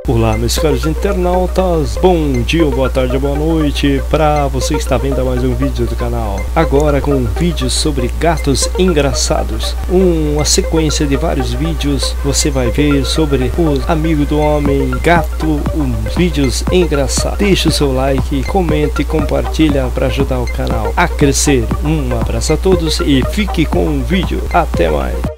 Olá, meus caros internautas, bom dia, boa tarde, boa noite para você que está vendo mais um vídeo do canal. Agora com um vídeo sobre gatos engraçados, uma sequência de vários vídeos. Você vai ver sobre o amigo do homem gato, uns vídeos engraçados. Deixe o seu like, comente e compartilha para ajudar o canal a crescer. Um abraço a todos e fique com o vídeo. Até mais.